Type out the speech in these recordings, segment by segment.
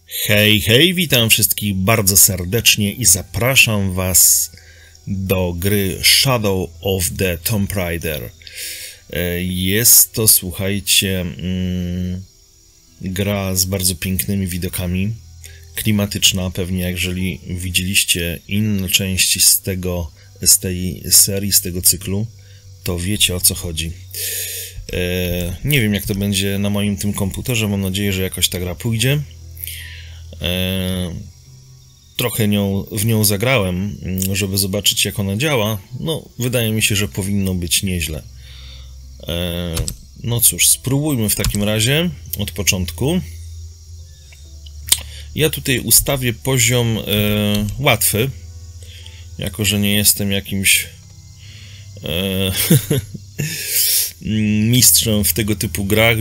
Hej, hej, witam wszystkich bardzo serdecznie i zapraszam was do gry Shadow of the Tomb Raider. Jest to, słuchajcie, gra z bardzo pięknymi widokami, klimatyczna, pewnie jeżeli widzieliście inne części z tej serii, z tego cyklu, to wiecie, o co chodzi. Nie wiem, jak to będzie na moim tym komputerze, mam nadzieję, że jakoś ta gra pójdzie. Trochę w nią zagrałem, żeby zobaczyć, jak ona działa. No, wydaje mi się, że powinno być nieźle. No cóż, spróbujmy w takim razie od początku. Ja tutaj ustawię poziom łatwy, jako że nie jestem jakimś mistrzem w tego typu grach,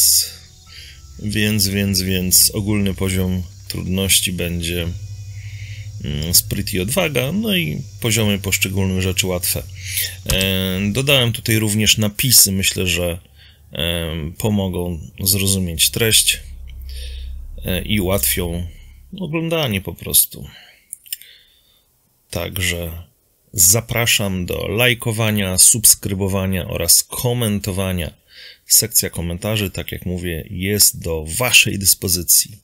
więc ogólny poziom trudności będzie spryt i odwaga, no i poziomy poszczególnych rzeczy łatwe. Dodałem tutaj również napisy, myślę, że pomogą zrozumieć treść i ułatwią oglądanie po prostu. Także zapraszam do lajkowania, subskrybowania oraz komentowania. Sekcja komentarzy, tak jak mówię, jest do waszej dyspozycji.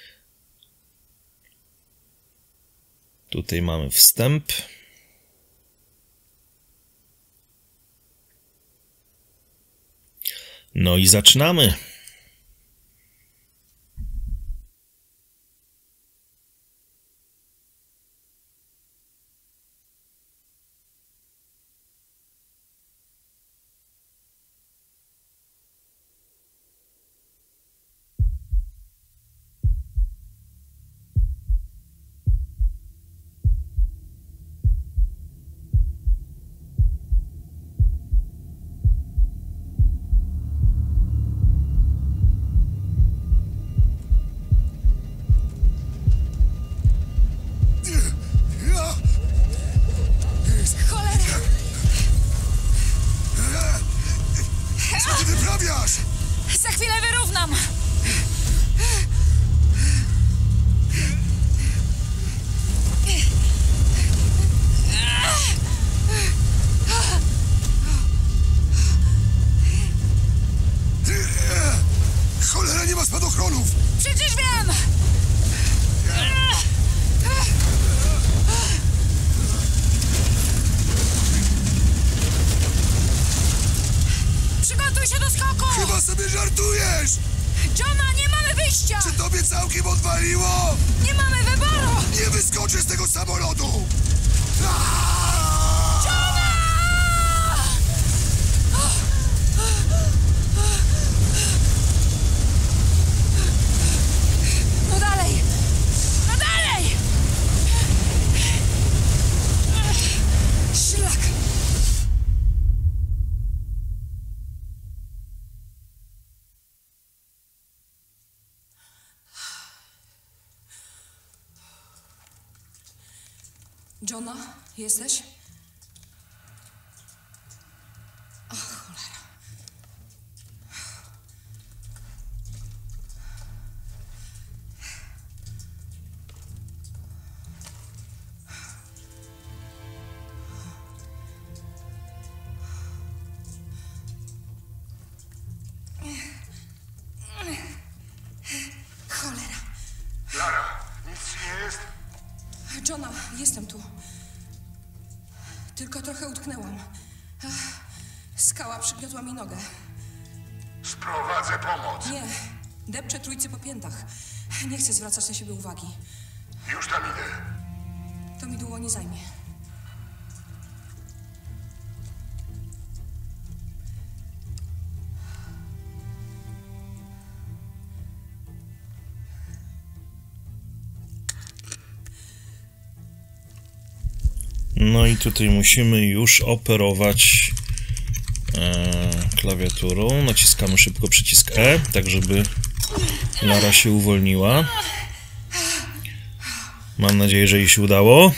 Tutaj mamy wstęp. No i zaczynamy. Za chwilę wyrównam! Cholera, nie ma spadochronów! Przecież wiem! Przygotuj się do skoku! Chyba sobie żartujesz! Johna, nie mamy wyjścia! Czy tobie całkiem odwaliło? Nie mamy wyboru! Nie wyskoczę z tego samolotu! Johna! No dalej! No dalej! Szlak! Johna, jesteś? O, cholera. Cholera. Lara, nic ci nie jest? Johna, jestem tu. Tylko trochę utknęłam. Skała przygniotła mi nogę. Sprowadzę pomoc. Nie, depczę trójcy po piętach. Nie chcę zwracać na siebie uwagi. Już tam idę. To mi długo nie zajmie. No i tutaj musimy już operować klawiaturą. Naciskamy szybko przycisk E, tak żeby Lara się uwolniła. Mam nadzieję, że jej się udało.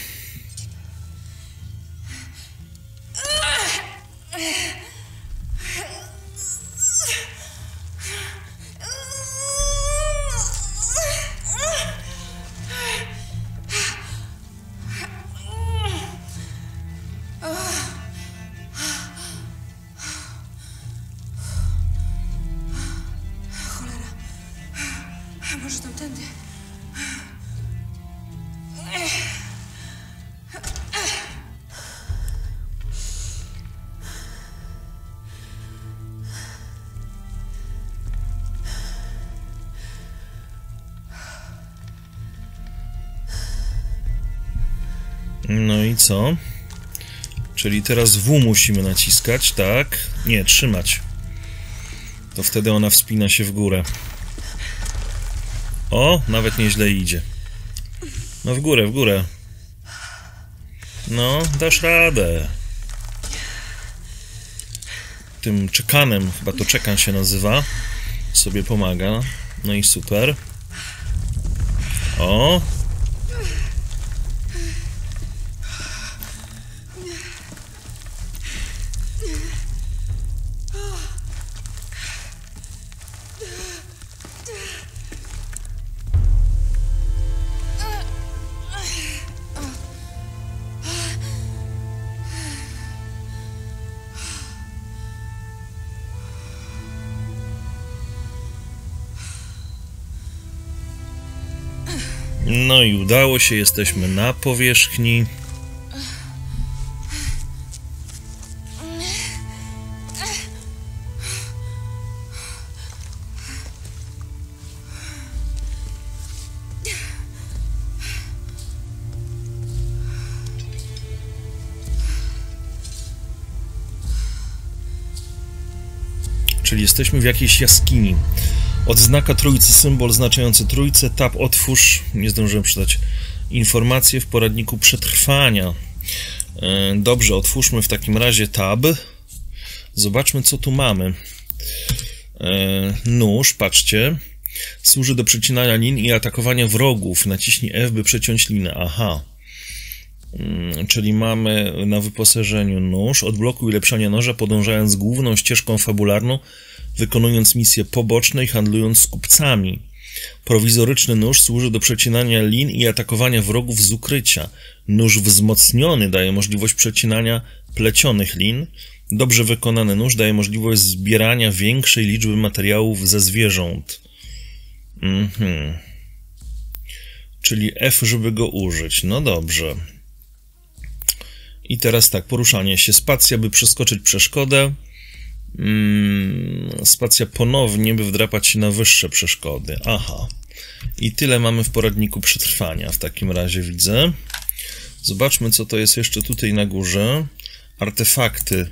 A może tamtędy? No i co? Czyli teraz W musimy naciskać, tak? Nie, trzymać. To wtedy ona wspina się w górę. O, nawet nieźle idzie. No w górę, w górę. No, dasz radę. Tym czekanem, chyba to czekan się nazywa, sobie pomaga. No i super. O! No i udało się, jesteśmy na powierzchni. Czyli jesteśmy w jakiejś jaskini. Odznaka trójcy, symbol znaczący trójcę, tab otwórz, nie zdążyłem przeczytać, informacje w poradniku przetrwania. Dobrze, otwórzmy w takim razie tab. Zobaczmy, co tu mamy. Nóż, patrzcie, służy do przecinania lin i atakowania wrogów. Naciśnij F, by przeciąć linę. Aha. Czyli mamy na wyposażeniu nóż. Odblokuj ulepszanie noża, podążając główną ścieżką fabularną, wykonując misje poboczne i handlując z kupcami. Prowizoryczny nóż służy do przecinania lin i atakowania wrogów z ukrycia. Nóż wzmocniony daje możliwość przecinania plecionych lin. Dobrze wykonany nóż daje możliwość zbierania większej liczby materiałów ze zwierząt. Czyli F, żeby go użyć. No dobrze. I teraz tak, poruszanie się. Spacja, by przeskoczyć przeszkodę. Spacja ponownie, by wdrapać się na wyższe przeszkody. Aha. I tyle mamy w poradniku przetrwania. W takim razie widzę. Zobaczmy, co to jest jeszcze tutaj na górze. Artefakty.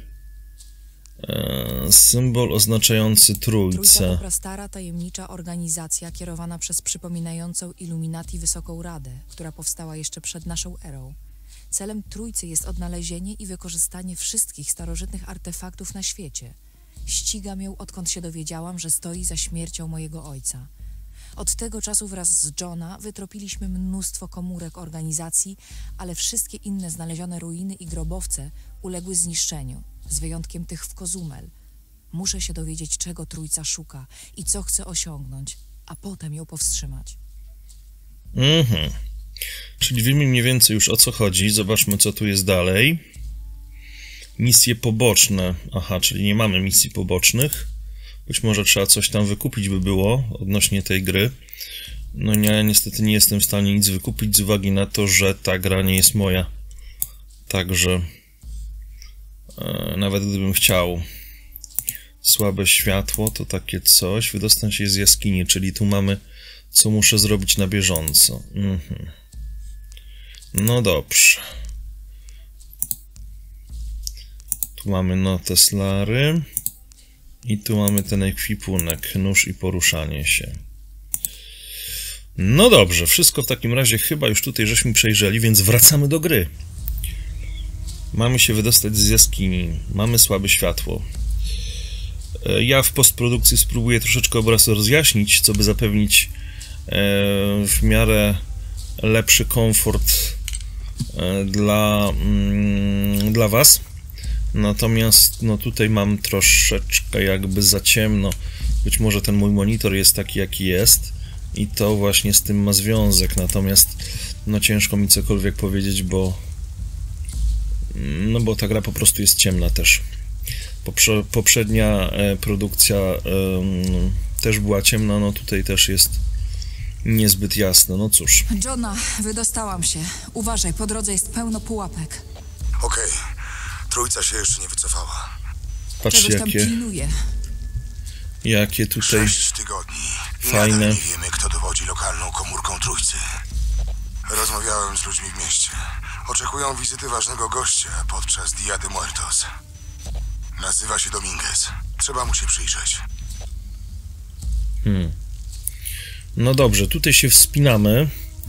Symbol oznaczający trójcę. Trójca to prastara, tajemnicza organizacja kierowana przez przypominającą Illuminati Wysoką Radę, która powstała jeszcze przed naszą erą. Celem Trójcy jest odnalezienie i wykorzystanie wszystkich starożytnych artefaktów na świecie. Ścigam ją, odkąd się dowiedziałam, że stoi za śmiercią mojego ojca. Od tego czasu wraz z Johna wytropiliśmy mnóstwo komórek organizacji, ale wszystkie inne znalezione ruiny i grobowce uległy zniszczeniu, z wyjątkiem tych w Cozumel. Muszę się dowiedzieć, czego Trójca szuka i co chce osiągnąć, a potem ją powstrzymać. Czyli wiemy mniej więcej już, o co chodzi. Zobaczmy, co tu jest dalej. Misje poboczne. Aha, czyli nie mamy misji pobocznych. Być może trzeba coś tam wykupić by było odnośnie tej gry. No ja niestety nie jestem w stanie nic wykupić z uwagi na to, że ta gra nie jest moja. Także nawet gdybym chciał. Słabe światło to takie coś. Wydostać się z jaskini, czyli tu mamy, co muszę zrobić na bieżąco. No dobrze. Tu mamy noteslary. I tu mamy ten ekwipunek, nóż i poruszanie się. No dobrze, wszystko w takim razie chyba już tutaj żeśmy przejrzeli, więc wracamy do gry. Mamy się wydostać z jaskini. Mamy słabe światło. Ja w postprodukcji spróbuję troszeczkę obraz rozjaśnić, co by zapewnić w miarę lepszy komfort dla was. Natomiast no tutaj mam troszeczkę jakby za ciemno. Być może ten mój monitor jest taki, jaki jest i to właśnie z tym ma związek. Natomiast no ciężko mi cokolwiek powiedzieć, bo ta gra po prostu jest ciemna też. Poprzednia produkcja też była ciemna, no tutaj też jest niezbyt jasno, no cóż. Johna, wydostałam się. Uważaj, po drodze jest pełno pułapek. Okej. Trójca się jeszcze nie wycofała. Patrzcie, Czegoś tam pilnuje. jakie tutaj 6 tygodni. fajne. Nadal nie wiemy, kto dowodzi lokalną komórką Trójcy. Rozmawiałem z ludźmi w mieście. Oczekują wizyty ważnego gościa podczas Dia de Muertos. Nazywa się Dominguez. Trzeba mu się przyjrzeć. No dobrze, tutaj się wspinamy.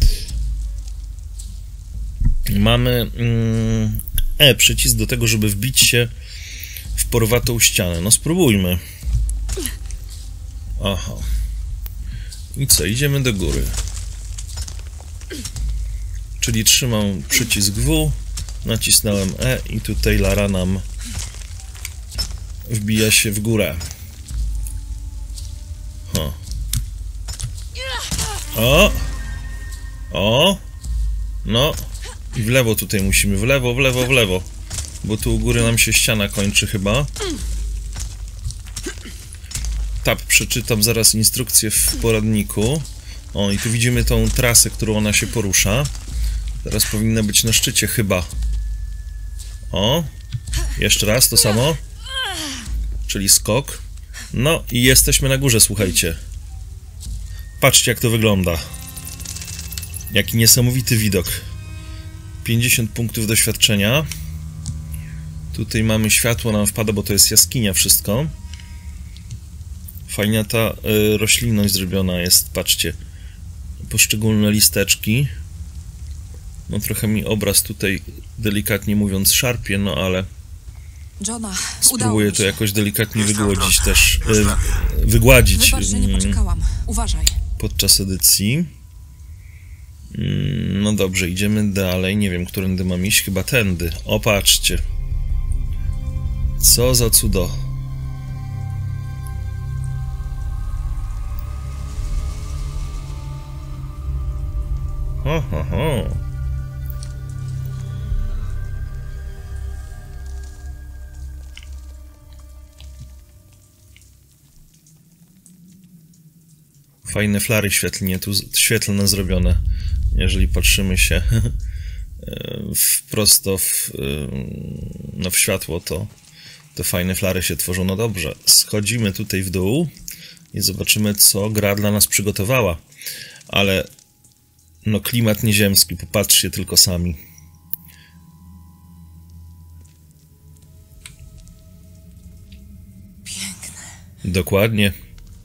Mamy przycisk do tego, żeby wbić się w porwatą ścianę. No spróbujmy. Aha. I co, idziemy do góry. Czyli trzymam przycisk W, nacisnąłem E i tutaj Lara nam wbija się w górę. O! O! No. I w lewo tutaj musimy. W lewo, w lewo, w lewo. Bo tu u góry nam się ściana kończy chyba. Przeczytam zaraz instrukcję w poradniku. O, i tu widzimy tą trasę, którą ona się porusza. Teraz powinna być na szczycie chyba. O! Jeszcze raz to samo. Czyli skok. No i jesteśmy na górze, słuchajcie. Patrzcie, jak to wygląda. Jaki niesamowity widok. 50 punktów doświadczenia. Tutaj mamy światło, nam wpada, bo to jest jaskinia wszystko. Fajna ta roślinność zrobiona jest, patrzcie. Poszczególne listeczki. No trochę mi obraz tutaj, delikatnie mówiąc, szarpie, no ale Johna, spróbuję to jakoś delikatnie wygładzić też. Już prawie. Wygładzić Wybacz, że nie poczekałam. Uważaj. podczas edycji. No dobrze, idziemy dalej. Nie wiem, którędy mam iść. Chyba tędy. O, patrzcie. Co za cudo. Ho, ho, ho. Fajne flary świetlne zrobione. Jeżeli patrzymy się prosto w światło, to fajne flary się tworzą. No dobrze, schodzimy tutaj w dół i zobaczymy, co gra dla nas przygotowała. Ale no klimat nieziemski, popatrzcie tylko sami. Piękne. Dokładnie.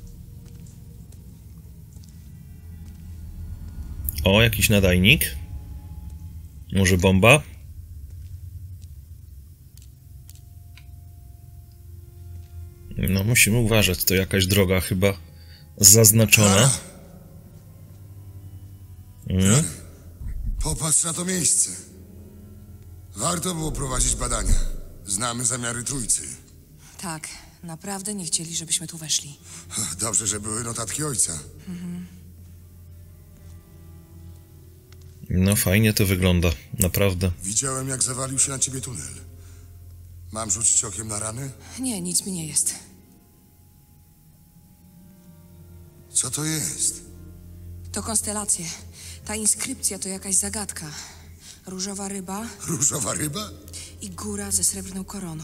O, jakiś nadajnik. Może bomba? No, musimy uważać. To jakaś droga chyba zaznaczona. Popatrz na to miejsce. Warto było prowadzić badania. Znamy zamiary Trójcy. Tak, naprawdę nie chcieli, żebyśmy tu weszli. Dobrze, że były notatki ojca. No, fajnie to wygląda. Naprawdę. Widziałem, jak zawalił się na ciebie tunel. Mam rzucić okiem na rany? Nie, nic mi nie jest. Co to jest? To konstelacje. Ta inskrypcja to jakaś zagadka. Różowa ryba Różowa ryba? i góra ze srebrną koroną.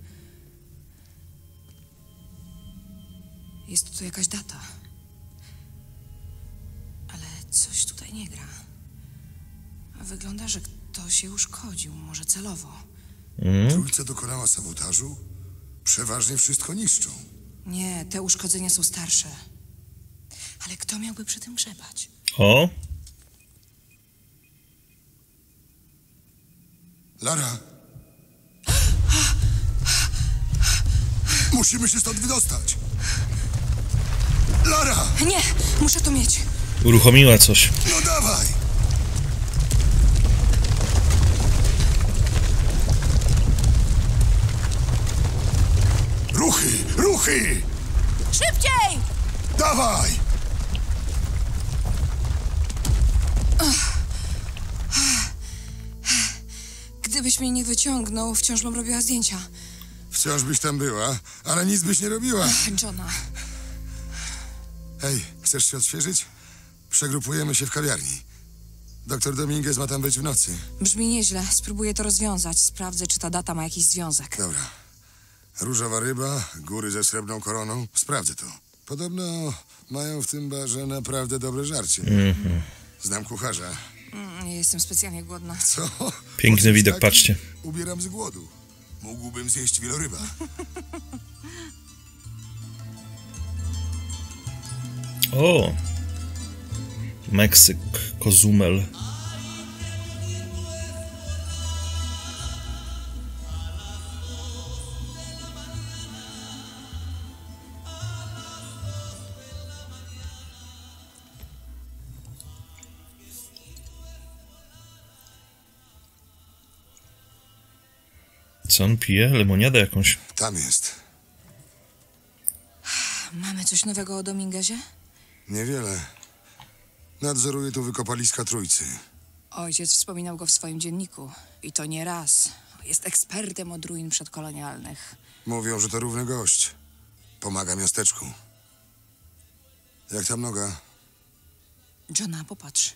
Jest tu jakaś data. Ale coś tutaj nie gra. A wygląda, że ktoś się uszkodził, może celowo. Trójca dokonała sabotażu? Przeważnie wszystko niszczą. Nie, te uszkodzenia są starsze. Ale kto miałby przy tym grzebać? O! Lara! Musimy się stąd wydostać! Lara! Nie, muszę to mieć. Uruchomiła coś. No dawaj! Ruchy! Ruchy! Szybciej! Dawaj! Gdybyś mnie nie wyciągnął, wciąż bym robiła zdjęcia. Wciąż byś tam była, ale nic byś nie robiła. Johna, Hej, chcesz się odświeżyć? Przegrupujemy się w kawiarni. Doktor Dominguez ma tam być w nocy. Brzmi nieźle. Spróbuję to rozwiązać. Sprawdzę, czy ta data ma jakiś związek. Dobra. Różowa ryba, góry ze srebrną koroną. Sprawdzę to. Podobno mają w tym barze naprawdę dobre żarcie. Znam kucharza. Nie jestem specjalnie głodna. Co? Piękny widok, Taki? patrzcie. Ubieram z głodu. Mógłbym zjeść wieloryba. O! Meksyk, Cozumel. Co on pije? Lemoniadę jakąś. Tam jest. Mamy coś nowego o Dominguezie? Niewiele. Nadzoruję tu wykopaliska Trójcy. Ojciec wspominał go w swoim dzienniku. I to nie raz. Jest ekspertem od ruin przedkolonialnych. Mówią, że to równy gość. Pomaga miasteczku. Jak tam noga? Johna, popatrz.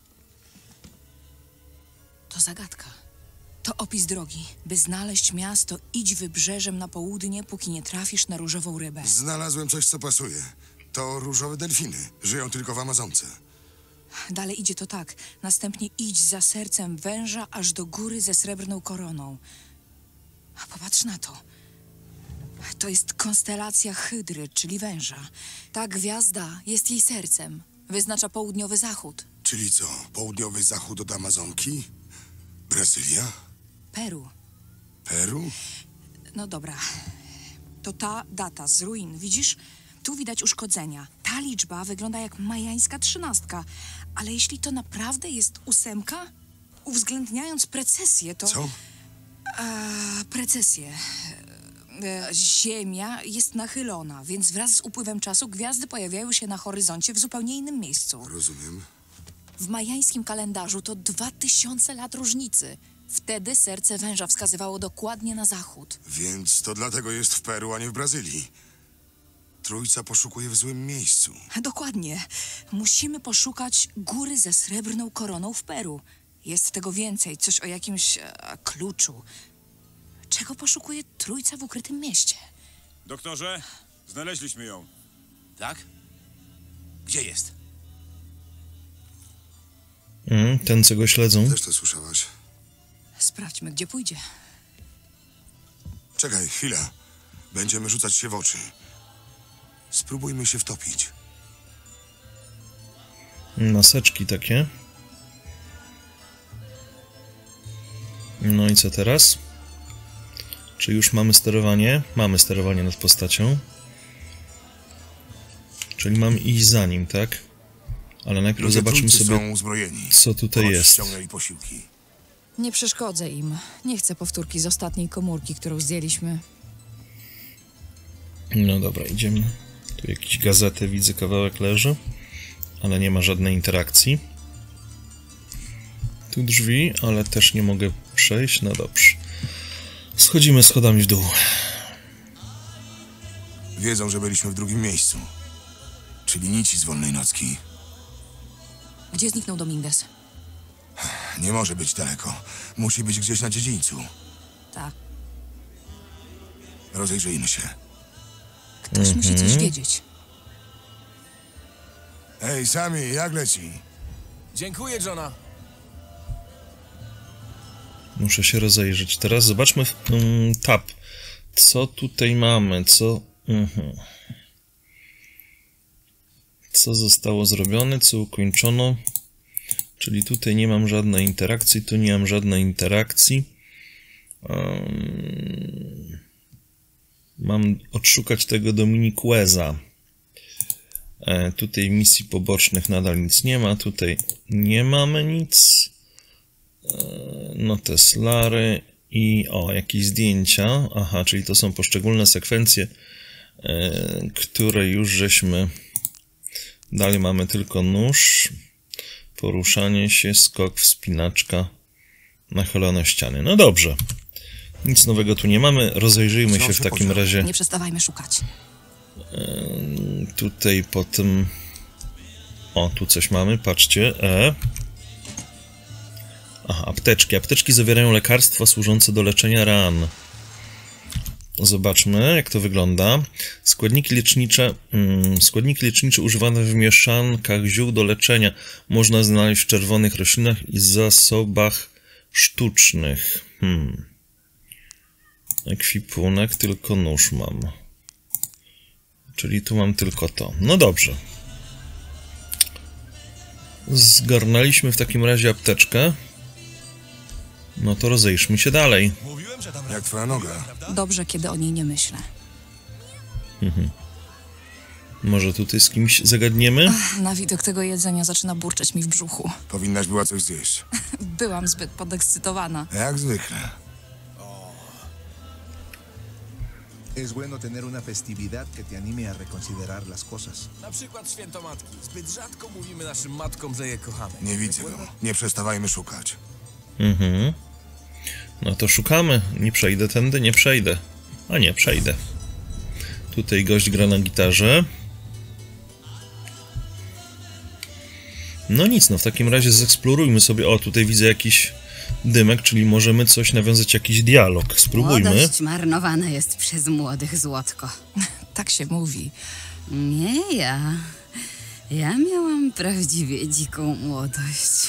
To zagadka. To opis drogi. By znaleźć miasto, idź wybrzeżem na południe, póki nie trafisz na różową rybę. Znalazłem coś, co pasuje. To różowe delfiny. Żyją tylko w Amazonce. Dalej idzie to tak. Następnie idź za sercem węża, aż do góry ze srebrną koroną. A popatrz na to. To jest konstelacja Hydry, czyli węża. Ta gwiazda jest jej sercem. Wyznacza południowy zachód. Czyli co? Południowy zachód od Amazonki? Brazylia? Peru. Peru? No dobra. To ta data z ruin, widzisz? Tu widać uszkodzenia. Ta liczba wygląda jak majańska 13. Ale jeśli to naprawdę jest 8, uwzględniając precesję, to... Co? Precesję. Ziemia jest nachylona, więc wraz z upływem czasu gwiazdy pojawiają się na horyzoncie w zupełnie innym miejscu. Rozumiem. W majańskim kalendarzu to 2000 lat różnicy. Wtedy serce węża wskazywało dokładnie na zachód. Więc to dlatego jest w Peru, a nie w Brazylii. Trójca poszukuje w złym miejscu. Dokładnie. Musimy poszukać góry ze srebrną koroną w Peru. Jest tego więcej, coś o jakimś kluczu. Czego poszukuje Trójca w ukrytym mieście? Doktorze, znaleźliśmy ją. Tak? Gdzie jest? Ten, co go śledzą. Też to słyszałaś. Sprawdźmy, gdzie pójdzie. Czekaj, chwila. Będziemy rzucać się w oczy. Spróbujmy się wtopić. Maseczki takie. No i co teraz? Czy już mamy sterowanie? Mamy sterowanie nad postacią. Czyli mam iść za nim, tak? Ale najpierw Ludzie zobaczmy Trójcy sobie, są uzbrojeni. co tutaj Chodź, jest. ściągnęli posiłki. Nie przeszkodzę im. Nie chcę powtórki z ostatniej komórki, którą zdjęliśmy. No dobra, idziemy. Tu jakieś gazety, widzę, kawałek leży. Ale nie ma żadnej interakcji. Tu drzwi, ale też nie mogę przejść. No dobrze. Schodzimy schodami w dół. Wiedzą, że byliśmy w drugim miejscu. Czyli nici z wolnej nocki. Gdzie zniknął Dominguez? Nie może być daleko. Musi być gdzieś na dziedzińcu. Tak. Rozejrzyjmy się. Ktoś musi coś wiedzieć. Ej, Sami, jak leci? Dziękuję, Johna. Muszę się rozejrzeć. Teraz zobaczmy tab. Co tutaj mamy? Co zostało zrobione? Co ukończono? Czyli tutaj nie mam żadnej interakcji. Tu nie mam żadnej interakcji. Mam odszukać tego Dominiqueza. Tutaj misji pobocznych nadal nic nie ma. Tutaj nie mamy nic. No Teslary i jakieś zdjęcia. Aha, czyli to są poszczególne sekwencje, które już żeśmy... Dalej mamy tylko nóż, poruszanie się, skok, wspinaczka, nachylone ściany. No dobrze. Nic nowego tu nie mamy. Rozejrzyjmy się w takim razie. Nie przestawajmy szukać. Tutaj po tym O, tu coś mamy, patrzcie. Aha, apteczki. Apteczki zawierają lekarstwa służące do leczenia ran. Zobaczmy, jak to wygląda. Składniki lecznicze używane w mieszankach ziół do leczenia można znaleźć w czerwonych roślinach i zasobach sztucznych. Ekwipunek, tylko nóż mam. Czyli tu mam tylko to. No dobrze. Zgarnęliśmy w takim razie apteczkę. No to rozejrzmy się dalej. Jak twoja noga? Dobrze, kiedy o niej nie myślę. Może tutaj z kimś zagadniemy? Na widok tego jedzenia zaczyna burczeć mi w brzuchu. Powinnaś była coś zjeść. Byłam zbyt podekscytowana. Jak zwykle. Es bueno tener una festividad que te anime a reconsiderar las cosas. Na przykład święto matki. Zbyt rzadko mówimy naszym matkom, że je kochamy. Nie widzę go. Nie przestawajmy szukać. No to szukamy. Nie przejdę tędy, nie przejdę. A nie, przejdę. Tutaj gość gra na gitarze. No nic, no w takim razie zeksplorujmy sobie. O, tutaj widzę jakiś dymek, czyli możemy coś nawiązać, jakiś dialog. Spróbujmy. Młodość marnowana jest przez młodych, Złotko. Tak się mówi. Nie ja. Ja miałam prawdziwie dziką młodość.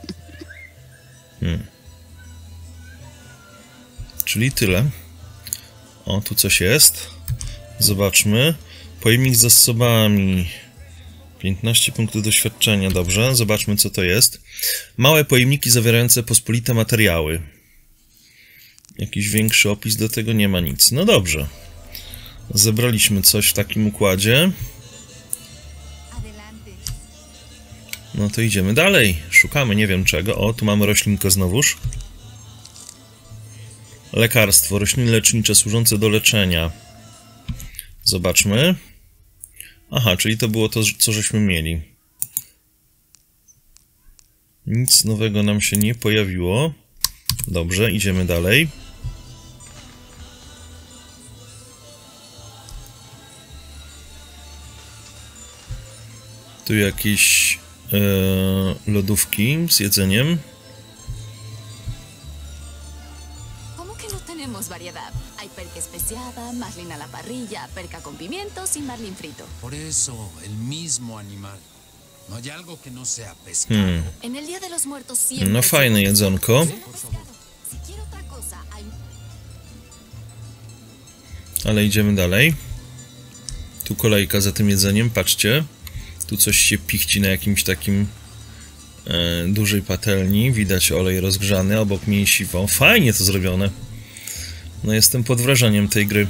Czyli tyle. O, tu coś jest. Zobaczmy. Pojemnik z zasobami. 15 punktów doświadczenia. Dobrze, zobaczmy, co to jest. Małe pojemniki zawierające pospolite materiały. Jakiś większy opis do tego nie ma nic. No dobrze. Zebraliśmy coś w takim układzie. No to idziemy dalej. Szukamy nie wiem czego. O, tu mamy roślinkę znowuż. Lekarstwo, rośliny lecznicze służące do leczenia. Zobaczmy. Aha, czyli to było to, co żeśmy mieli. Nic nowego nam się nie pojawiło. Dobrze, idziemy dalej. Tu jakieś lodówki z jedzeniem. Tenemos variedad. Hay perca especiada, marlin a la parrilla, perca con pimientos y marlin frito. Por eso, el mismo animal. No hay algo que no sea pescado. En el Día de los Muertos siempre... No fajne jedzonko. Si quiere otra cosa, hay... Ale idziemy dalej. Tu kolejka za tym jedzeniem, patrzcie. Tu coś się pichci na jakimś takim dużej patelni. Widać olej rozgrzany, obok mięsiwo. Fajnie to zrobione. No jestem pod wrażeniem tej gry.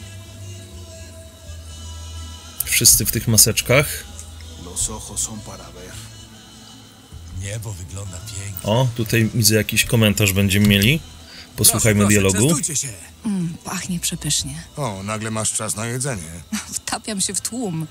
Wszyscy w tych maseczkach. Niebo wygląda pięknie. O, tutaj widzę jakiś komentarz będziemy mieli. Posłuchajmy dialogu. Częstujcie się. Pachnie przepysznie. O, nagle masz czas na jedzenie. Wtapiam się w tłum.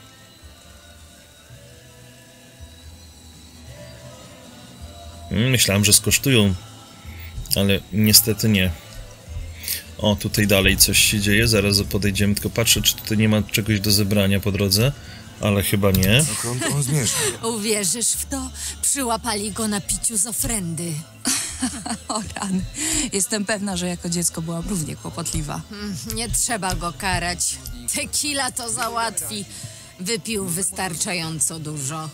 Myślałem, że skosztują, ale niestety nie. O, tutaj dalej coś się dzieje, zaraz podejdziemy, tylko patrzę, czy tutaj nie ma czegoś do zebrania po drodze, ale chyba nie. Dokąd on zmierza? Uwierzysz w to? Przyłapali go na piciu z ofrendy. O rany. Jestem pewna, że jako dziecko byłam równie kłopotliwa. Nie trzeba go karać. Tequila to załatwi. Wypił wystarczająco dużo.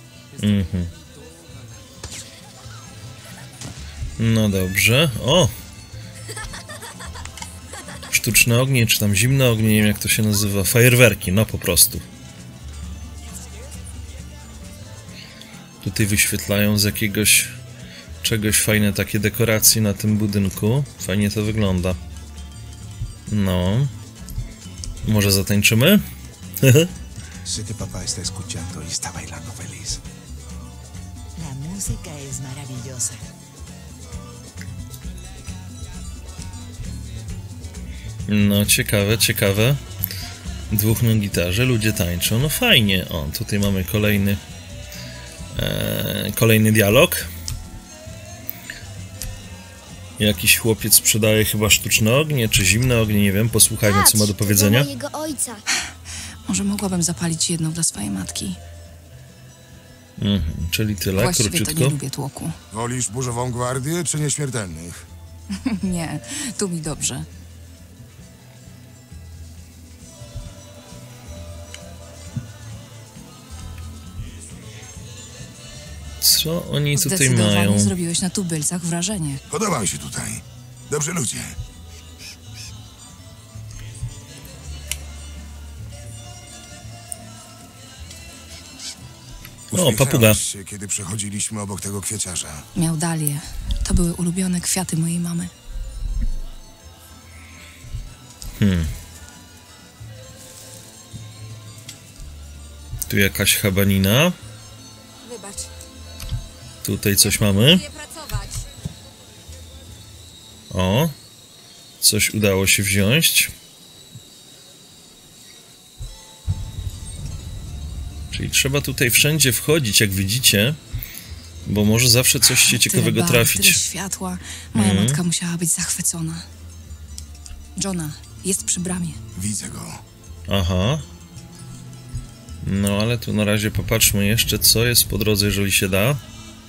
No dobrze. O! Sztuczne ognie, czy tam zimne ognie, nie wiem jak to się nazywa. Fajerwerki, no po prostu. Tutaj wyświetlają z jakiegoś czegoś fajne takie dekoracje na tym budynku. Fajnie to wygląda. No. Może zatańczymy? Sé que papá está escuchando y está bailando feliz. La música es maravillosa. No, ciekawe, ciekawe. Dwóch na gitarze, ludzie tańczą. No fajnie. O, tutaj mamy kolejny dialog. Jakiś chłopiec sprzedaje chyba sztuczne ognie, czy zimne ognie, nie wiem. Posłuchajmy, co ma do powiedzenia. mojego ojca. Może mogłabym zapalić jedną dla swojej matki. Czyli tyle, Właściwie króciutko. to nie lubię tłoku. Wolisz burzową gwardię czy nieśmiertelnych? Nie, tu mi dobrze. Co oni tutaj Zdecydowanie mają? zrobiłeś na tubylcach wrażenie. Podoba mi się tutaj. Dobrzy ludzie. O, papuga. Uśmiechnęłaś się, kiedy przechodziliśmy obok tego kwieciarza. Miał dalię. To były ulubione kwiaty mojej mamy. Tu jakaś habanina. Wybacz. Tutaj coś mamy. Nie pracować. O, coś udało się wziąć. Czyli trzeba tutaj wszędzie wchodzić, jak widzicie, bo może zawsze coś się ciekawego Tyle barw, trafić. tyle światła. Moja matka musiała być zachwycona. Johna, jest przy bramie. Widzę go. Aha. No ale tu na razie popatrzmy jeszcze, co jest po drodze, jeżeli się da.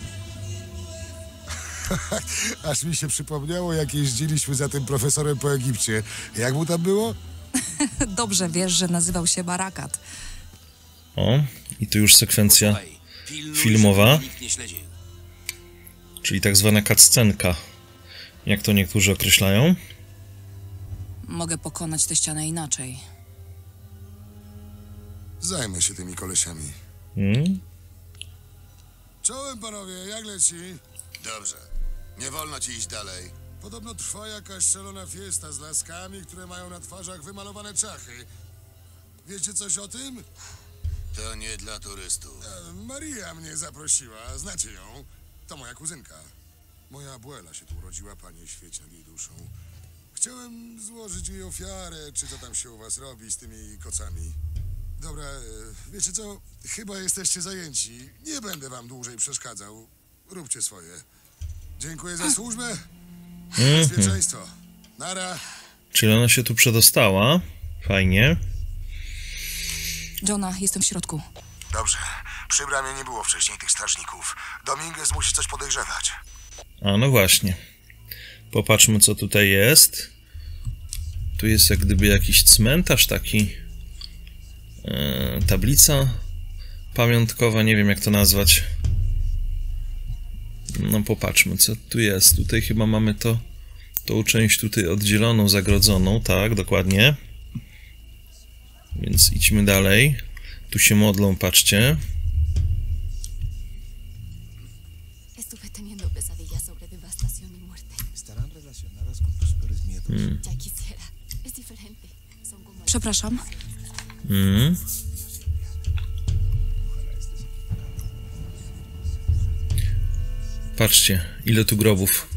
Aż mi się przypomniało, jak jeździliśmy za tym profesorem po Egipcie. Jak mu tam było? Dobrze wiesz, że nazywał się Barakat. O, i tu już sekwencja filmowa, czyli tak zwana cutscenka, jak to niektórzy określają. Mogę pokonać tę ścianę inaczej. Zajmę się tymi kolesiami. Czołem, panowie, jak leci? Dobrze. Nie wolno ci iść dalej. Podobno trwa jakaś szalona fiesta z laskami, które mają na twarzach wymalowane czachy. Wiecie coś o tym? To nie dla turystów. Maria mnie zaprosiła. Znacie ją? To moja kuzynka. Moja abuela się tu urodziła, panie świecian jej duszą. Chciałem złożyć jej ofiarę, czy to tam się u was robi z tymi kocami. Dobra, wiecie co? Chyba jesteście zajęci. Nie będę wam dłużej przeszkadzał. Róbcie swoje. Dziękuję za służbę. Bezpieczeństwo. Nara. Czyli ona się tu przedostała. Fajnie. Johna, jestem w środku. Dobrze. Przy bramie nie było wcześniej tych strażników. Dominguez musi coś podejrzewać. A no właśnie. Popatrzmy, co tutaj jest. Tu jest jak gdyby jakiś cmentarz taki. Tablica pamiątkowa, nie wiem jak to nazwać. No popatrzmy, co tu jest. Tutaj chyba mamy tą część tutaj oddzieloną, zagrodzoną, tak, dokładnie. Więc idźmy dalej. Tu się modlą, patrzcie. Estuve teniendo pesadillas sobre devastación y muerte. Estarán relacionadas con tus peores miedos. Ya quisiera. Es diferente. Son como... Przepraszam. Patrzcie, ile tu grobów.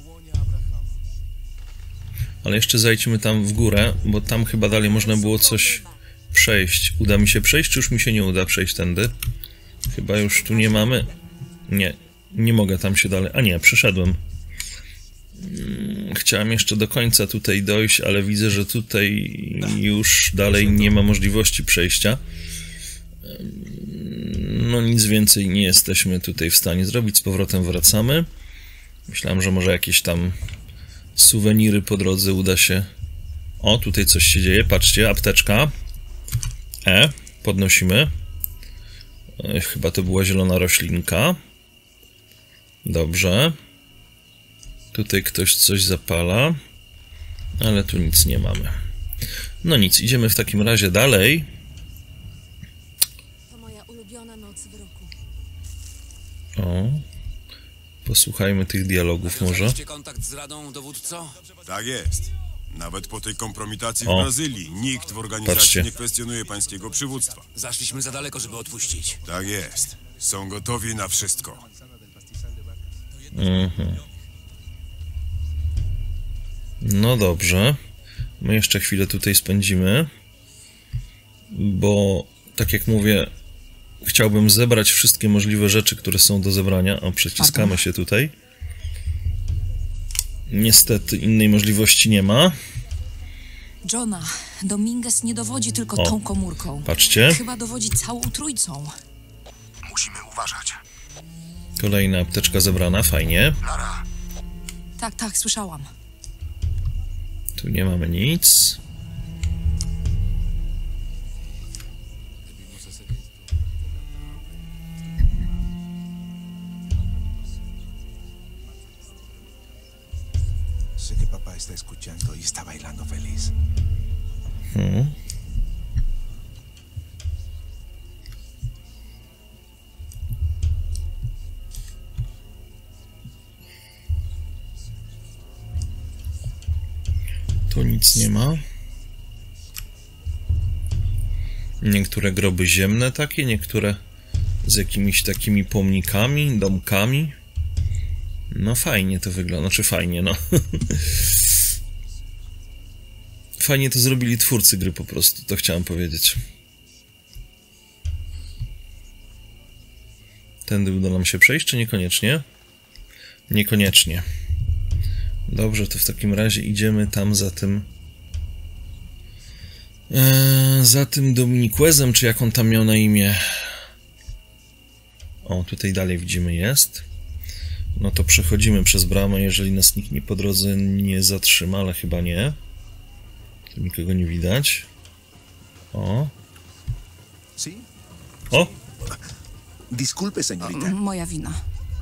Ale jeszcze zajdźmy tam w górę, bo tam chyba dalej można było coś przejść. Uda mi się przejść, czy już mi się nie uda przejść tędy? Chyba już tu nie mamy. Nie, nie mogę tam się dalej. A nie, przeszedłem. Chciałem jeszcze do końca tutaj dojść, ale widzę, że tutaj już dalej nie ma możliwości przejścia. No nic więcej nie jesteśmy tutaj w stanie zrobić. Z powrotem wracamy. Myślałem, że może jakieś tam suweniry po drodze uda się... O, tutaj coś się dzieje. Patrzcie, apteczka. Podnosimy. Chyba to była zielona roślinka. Dobrze. Tutaj ktoś coś zapala. Ale tu nic nie mamy. No nic, idziemy w takim razie dalej. To moja ulubiona noc w roku. O. Posłuchajmy tych dialogów może. Nawiązaliście kontakt z Radą, dowódco? Tak jest. Nawet po tej kompromitacji O. w Brazylii nikt w organizacji Patrzcie. nie kwestionuje pańskiego przywództwa. Zaszliśmy za daleko, żeby odpuścić. Tak jest. Są gotowi na wszystko. No dobrze. My jeszcze chwilę tutaj spędzimy. Bo, tak jak mówię, chciałbym zebrać wszystkie możliwe rzeczy, które są do zebrania. O, przeciskamy się tutaj. Niestety innej możliwości nie ma. Johna, Dominguez nie dowodzi tylko O, tą komórką. patrzcie. Chyba dowodzi całą trójcą. Musimy uważać. Kolejna apteczka zebrana, fajnie. Nara. Tak, słyszałam. Tu nie mamy nic. Sé que papá está escuchando y está bailando feliz. Tu nic nie ma. Niektóre groby ziemne takie, niektóre z jakimiś takimi pomnikami, domkami. No fajnie to wygląda, znaczy fajnie, no. Fajnie to zrobili twórcy gry po prostu, to chciałem powiedzieć. Tędy uda nam się przejść, czy niekoniecznie? Niekoniecznie. Dobrze, to w takim razie idziemy tam za tym... za tym Dominiquezem, czy jak on tam miał na imię? O, tutaj dalej widzimy jest. No to przechodzimy przez bramę, jeżeli nas nikt nie po drodze nie zatrzyma, ale chyba nie. Tu nikogo nie widać. O. O! Disculpe, señorita. Moja wina.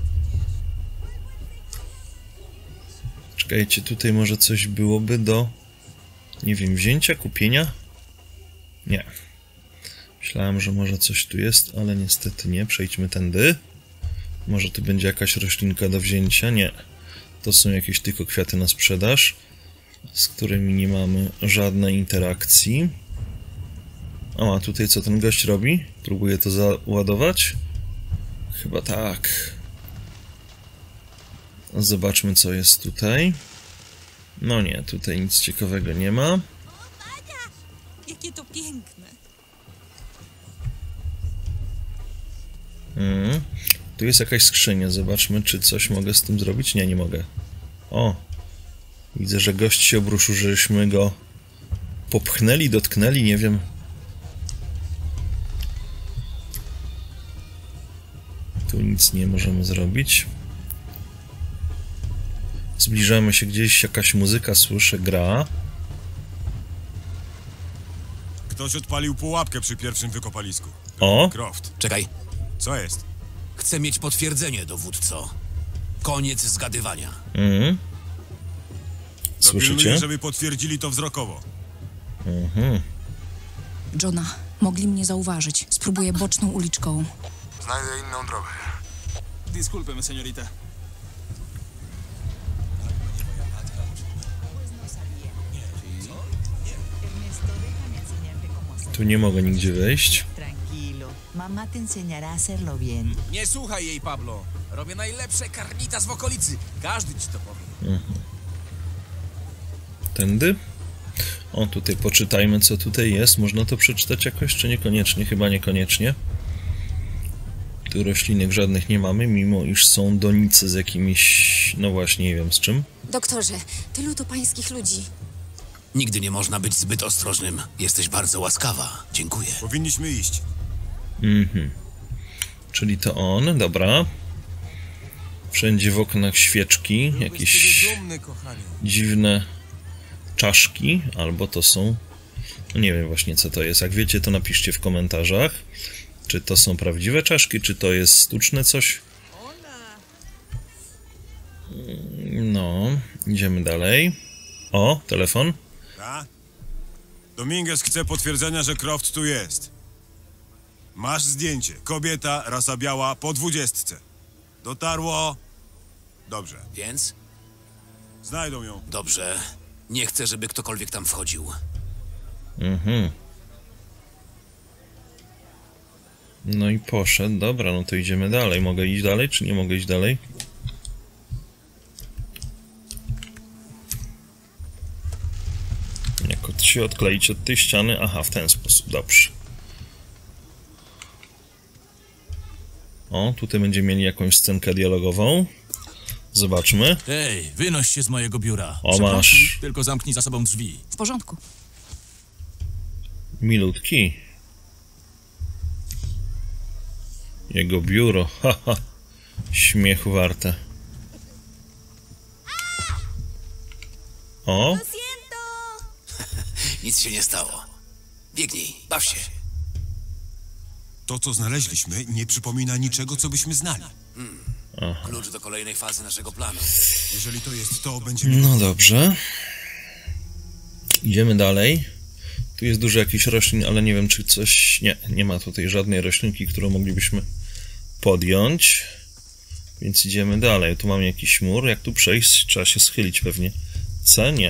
Czekajcie, tutaj może coś byłoby do... nie wiem, wzięcia, kupienia? Nie. Myślałem, że może coś tu jest, ale niestety nie. Przejdźmy tędy. Może tu będzie jakaś roślinka do wzięcia? Nie. To są jakieś tylko kwiaty na sprzedaż, z którymi nie mamy żadnej interakcji. A tutaj co ten gość robi? Próbuje to załadować? Chyba tak. Zobaczmy, co jest tutaj. No nie, tutaj nic ciekawego nie ma. Jakie to piękne. Tu jest jakaś skrzynia. Zobaczmy, czy coś mogę z tym zrobić. Nie, nie mogę. O! Widzę, że gość się obruszył, żeśmy go popchnęli, dotknęli, nie wiem. Tu nic nie możemy zrobić. Zbliżamy się gdzieś, jakaś muzyka, słyszę, gra. Ktoś odpalił pułapkę przy pierwszym wykopalisku. O! Croft. Czekaj, Co jest? chcę mieć potwierdzenie, dowódco. Koniec zgadywania. Słyszycie? Dopilnuję, żeby potwierdzili to wzrokowo. Johna, mogli mnie zauważyć. Spróbuję boczną uliczką. Znajdę inną drogę. Discúlpeme, señorita. Tu nie mogę nigdzie wejść. Tranquilo. Mamá te enseñará a hacerlo bien. Nie słuchaj jej, Pablo. Robię najlepsze carnitas w okolicy. Każdy ci to powie. Tędy? O, tutaj poczytajmy, co tutaj jest. Można to przeczytać jakoś, czy niekoniecznie? Chyba niekoniecznie. Tu roślinek żadnych nie mamy, mimo iż są donice z jakimiś... no właśnie, nie wiem z czym. Doktorze, tylu to pańskich ludzi. Nigdy nie można być zbyt ostrożnym. Jesteś bardzo łaskawa. Dziękuję. Powinniśmy iść. Czyli to on, dobra. Wszędzie w oknach świeczki, jakieś dziwne czaszki, albo to są... nie wiem właśnie, co to jest. Jak wiecie, to napiszcie w komentarzach. Czy to są prawdziwe czaszki, czy to jest sztuczne coś? No, idziemy dalej. O, telefon. A? Dominguez chce potwierdzenia, że Croft tu jest. Masz zdjęcie. Kobieta, rasa biała, po 20. Dotarło... Dobrze. Więc? Znajdą ją. Dobrze. Nie chcę, żeby ktokolwiek tam wchodził. No i poszedł. Dobra, no to idziemy dalej. Mogę iść dalej, czy nie mogę iść dalej? Jak się odkleić od tej ściany? Aha, w ten sposób. Dobrze. O, tutaj będziemy mieli jakąś scenkę dialogową. Zobaczmy. Ej, wynoś się z mojego biura. O, masz. Tylko zamknij za sobą drzwi. W porządku. Milutki. Jego biuro, haha. Śmiechu warte. O! Nic się nie stało. Biegnij, baw się. To, co znaleźliśmy, nie przypomina niczego, co byśmy znali. Klucz do kolejnej fazy naszego planu. Jeżeli to jest to, będziemy... No dobrze. Idziemy dalej. Tu jest dużo jakichś roślin, ale nie wiem, czy coś... Nie ma tutaj żadnej roślinki, którą moglibyśmy podjąć. Więc idziemy dalej. Tu mamy jakiś mur. Jak tu przejść? Trzeba się schylić pewnie. C? Nie.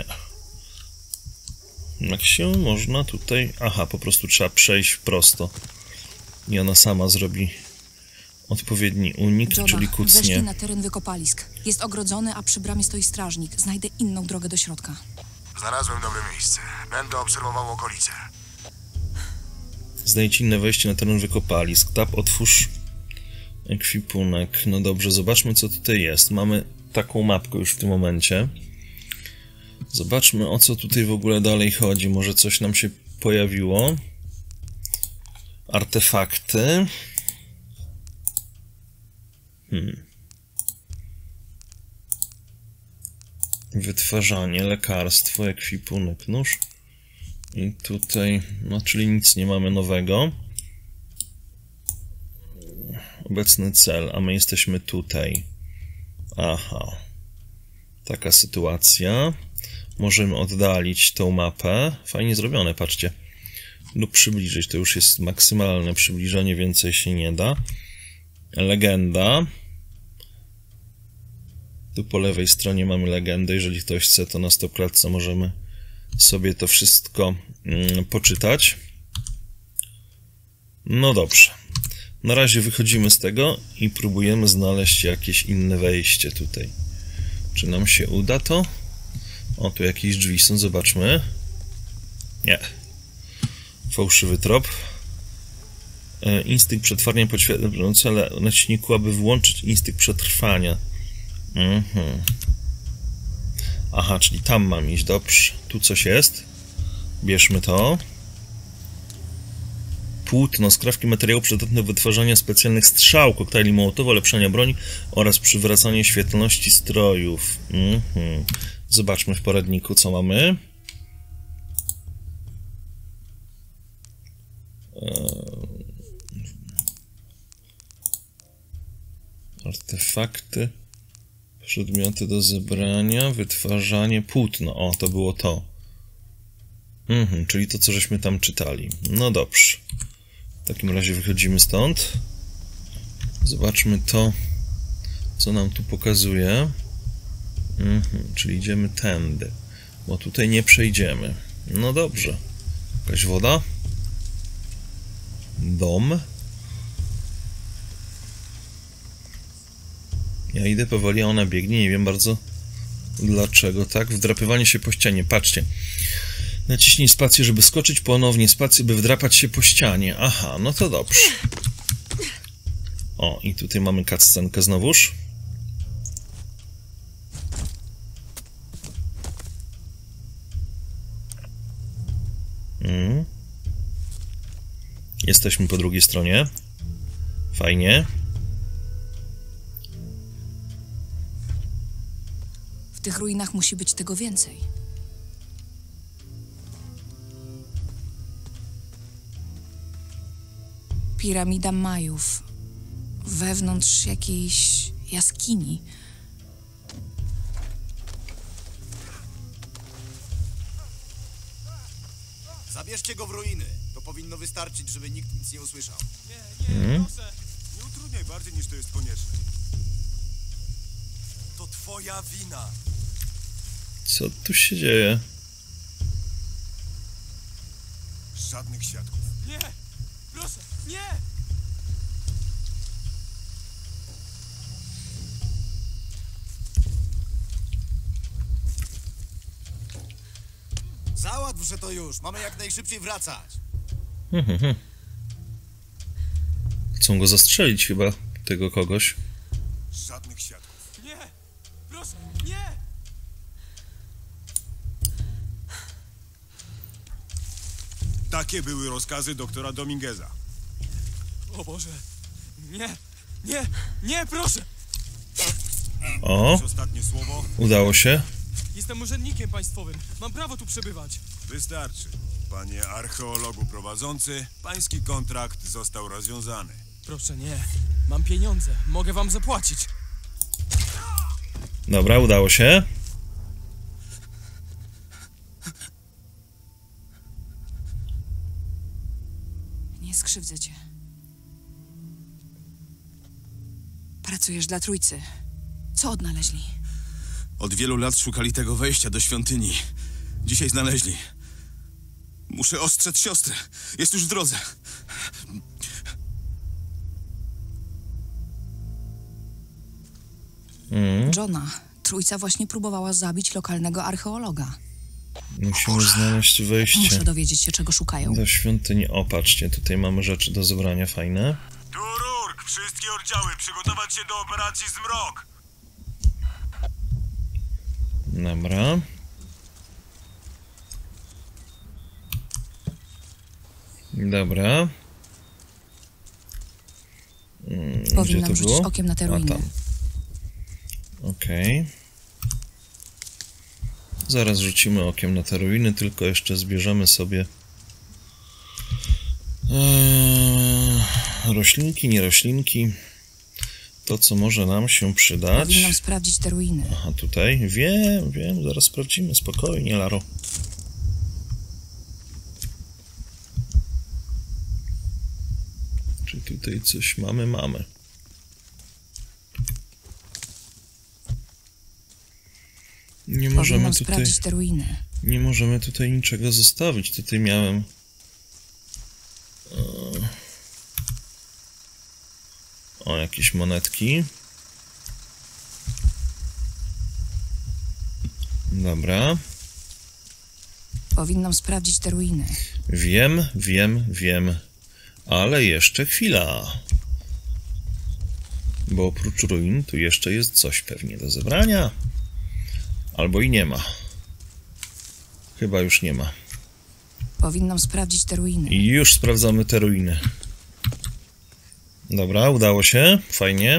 Jak się można tutaj... Aha, po prostu trzeba przejść prosto. I ona sama zrobi odpowiedni unik, Johna, czyli kucnie. weszli na teren wykopalisk. Jest ogrodzony, a przy bramie stoi strażnik. Znajdę inną drogę do środka. Znalazłem dobre miejsce. Będę obserwował okolice. Znajdź inne wejście na teren wykopalisk. Tab, otwórz ekwipunek. No dobrze, zobaczmy, co tutaj jest. Mamy taką mapkę już w tym momencie. Zobaczmy, o co tutaj w ogóle dalej chodzi. Może coś nam się pojawiło. Artefakty. Wytwarzanie, lekarstwo, ekwipunek, nóż. I tutaj, no czyli nic nie mamy nowego. Obecny cel, a my jesteśmy tutaj. Aha. Taka sytuacja. Możemy oddalić tą mapę. Fajnie zrobione, patrzcie. Lub przybliżyć. To już jest maksymalne przybliżenie, więcej się nie da. Legenda. Tu po lewej stronie mamy legendę. Jeżeli ktoś chce, to na stopklatce możemy sobie to wszystko poczytać. No dobrze. Na razie wychodzimy z tego i próbujemy znaleźć jakieś inne wejście tutaj. Czy nam się uda to? O, tu jakieś drzwi są, zobaczmy. Nie. Fałszywy trop. Instynkt przetrwania podświetla cele na silniku, aby włączyć instynkt przetrwania. Aha, czyli tam mam iść, dobrze. Tu coś jest. Bierzmy to. Płótno, skrawki materiału przydatne do wytwarzania specjalnych strzał, koktajli Mołotowa, ulepszania broni oraz przywracanie świetlności strojów. Zobaczmy w poradniku, co mamy. Artefakty, przedmioty do zebrania, wytwarzanie, płótno. O, to było to. Czyli to, co żeśmy tam czytali. No dobrze. W takim razie wychodzimy stąd. Zobaczmy to, co nam tu pokazuje. Czyli idziemy tędy, bo tutaj nie przejdziemy. No dobrze. Jakaś woda? Dom? Ja idę powoli, a ona biegnie. Nie wiem bardzo dlaczego, tak? Wdrapywanie się po ścianie. Patrzcie. Naciśnij spację, żeby skoczyć, ponownie spację, by wdrapać się po ścianie. Aha, no to dobrze. O, i tutaj mamy cutscenkę znowuż. Jesteśmy po drugiej stronie. Fajnie. W tych ruinach musi być tego więcej. Piramida Majów. Wewnątrz jakiejś jaskini. Zabierzcie go w ruiny. To powinno wystarczyć, żeby nikt nic nie usłyszał. Nie, proszę. Nie utrudniaj bardziej, niż to jest konieczne. To twoja wina. Co tu się dzieje? Żadnych świadków. Nie! Proszę, nie! Załatwże to już. Mamy jak najszybciej wracać. Chcą go zastrzelić chyba, tego kogoś. Żadnych świadków. Nie! Proszę, nie! Takie były rozkazy doktora Domingueza. O Boże, Nie, proszę! O, Ostatnie słowo? udało się. Jestem urzędnikiem państwowym. Mam prawo tu przebywać. Wystarczy. Panie archeologu prowadzący, pański kontrakt został rozwiązany. Proszę, nie. Mam pieniądze. Mogę wam zapłacić. Dobra, udało się. Nie skrzywdzę cię. Pracujesz dla Trójcy. Co odnaleźli? Od wielu lat szukali tego wejścia do świątyni. Dzisiaj znaleźli. Muszę ostrzec siostrę. Jest już w drodze. Johna. Trójca właśnie próbowała zabić lokalnego archeologa. Musimy znaleźć wejście Muszę dowiedzieć się, czego szukają. do świątyni. O, patrzcie, tutaj mamy rzeczy do zebrania fajne. Tu Rurk, wszystkie oddziały, przygotować się do operacji Zmrok. Dobra. Dobra. Powinnam rzucić okiem na te ruiny. Okej. Zaraz rzucimy okiem na te ruiny, tylko jeszcze zbierzemy sobie roślinki, nie roślinki. To, co może nam się przydać. Powinnam sprawdzić te ruiny. Aha, tutaj. Wiem, zaraz sprawdzimy. Spokojnie, Laro. Czy tutaj coś mamy? Mamy. Nie możemy tutaj sprawdzić te ruiny. Nie możemy tutaj niczego zostawić. Tutaj miałem jakieś monetki. Dobra. Powinnam sprawdzić te ruiny. Wiem. Ale jeszcze chwila. Bo oprócz ruin tu jeszcze jest coś pewnie do zebrania. Albo i nie ma. Chyba już nie ma. Powinnam sprawdzić te ruiny. I już sprawdzamy te ruiny. Dobra, udało się. Fajnie.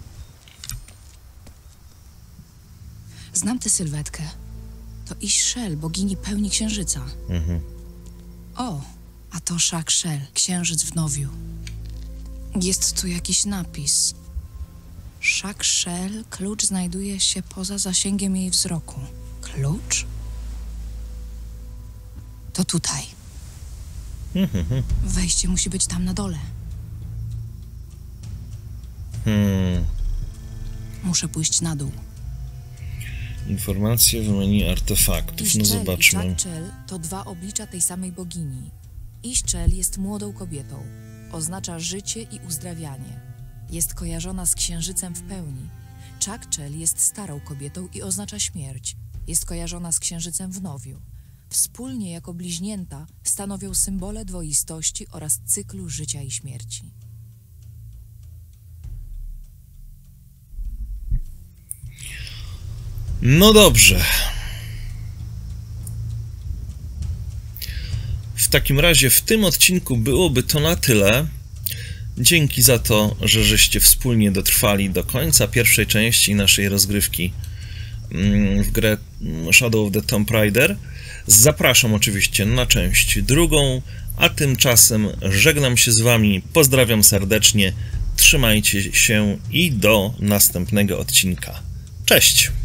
Znam tę sylwetkę. To Ix-Chel, bogini pełni księżyca. O, a to Chak-Chel, księżyc w Nowiu. Jest tu jakiś napis. Chak-Chel, klucz znajduje się poza zasięgiem jej wzroku. Klucz? To tutaj. Wejście musi być tam na dole. Muszę pójść na dół. Informacje w menu artefaktów. No zobaczmy. I Chak-Chel to dwa oblicza tej samej bogini. Ix-Chel jest młodą kobietą. Oznacza życie i uzdrawianie. Jest kojarzona z księżycem w pełni. Chak-Chel jest starą kobietą i oznacza śmierć. Jest kojarzona z księżycem w Nowiu. Wspólnie jako bliźnięta stanowią symbole dwoistości oraz cyklu życia i śmierci. No dobrze. W takim razie w tym odcinku byłoby to na tyle. Dzięki za to, że żeście wspólnie dotrwali do końca pierwszej części naszej rozgrywki w grę Shadow of the Tomb Raider. Zapraszam oczywiście na część drugą, a tymczasem żegnam się z wami, pozdrawiam serdecznie, trzymajcie się i do następnego odcinka. Cześć!